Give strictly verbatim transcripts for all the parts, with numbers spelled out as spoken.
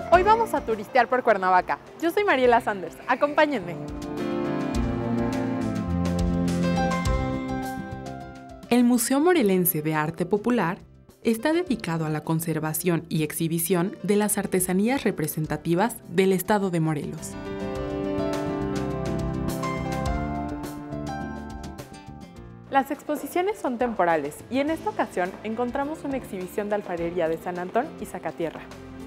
Hoy vamos a turistear por Cuernavaca. Yo soy Mariela Sanders, acompáñenme. El Museo Morelense de Arte Popular está dedicado a la conservación y exhibición de las artesanías representativas del estado de Morelos. Las exposiciones son temporales y en esta ocasión encontramos una exhibición de alfarería de San Antón y Zacatierra.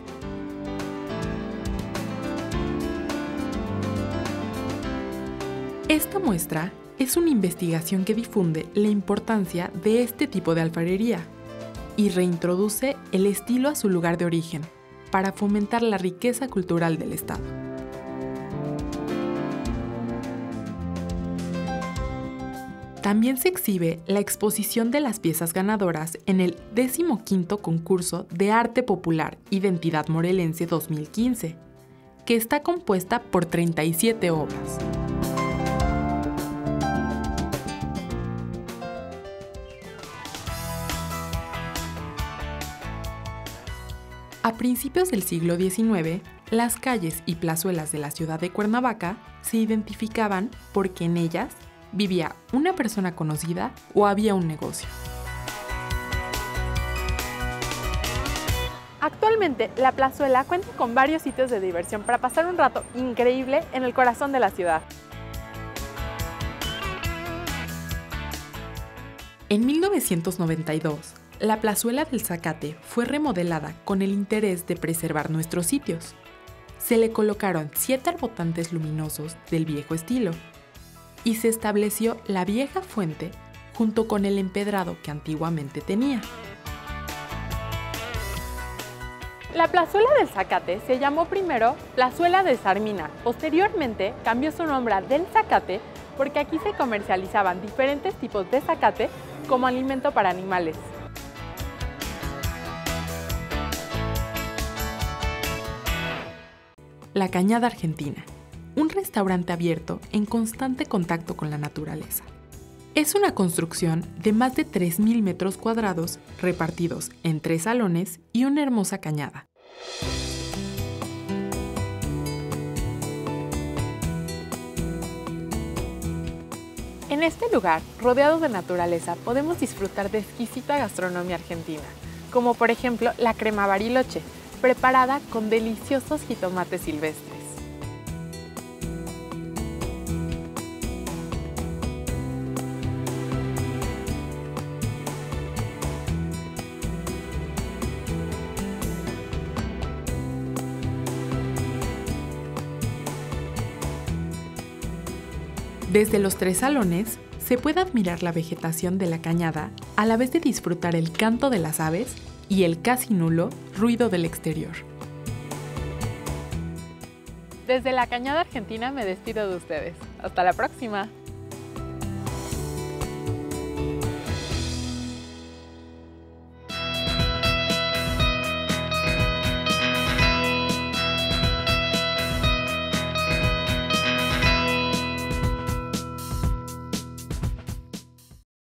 Esta muestra es una investigación que difunde la importancia de este tipo de alfarería y reintroduce el estilo a su lugar de origen para fomentar la riqueza cultural del estado. También se exhibe la exposición de las piezas ganadoras en el decimoquinto Concurso de Arte Popular Identidad Morelense dos mil quince, que está compuesta por treinta y siete obras. A principios del siglo diecinueve, las calles y plazuelas de la ciudad de Cuernavaca se identificaban porque en ellas vivía una persona conocida o había un negocio. Actualmente, la plazuela cuenta con varios sitios de diversión para pasar un rato increíble en el corazón de la ciudad. En mil novecientos noventa y dos, la plazuela del Zacate fue remodelada con el interés de preservar nuestros sitios. Se le colocaron siete arbotantes luminosos del viejo estilo y se estableció la vieja fuente junto con el empedrado que antiguamente tenía. La plazuela del Zacate se llamó primero Plazuela de Sarmina. Posteriormente cambió su nombre a del Zacate porque aquí se comercializaban diferentes tipos de zacate como alimento para animales. La Cañada Argentina, un restaurante abierto en constante contacto con la naturaleza. Es una construcción de más de tres mil metros cuadrados repartidos en tres salones y una hermosa cañada. En este lugar, rodeados de naturaleza, podemos disfrutar de exquisita gastronomía argentina, como por ejemplo la crema Bariloche, preparada con deliciosos jitomates silvestres. Desde los tres salones se puede admirar la vegetación de la cañada a la vez de disfrutar el canto de las aves y el casi nulo ruido del exterior. Desde la Cañada Argentina me despido de ustedes. Hasta la próxima.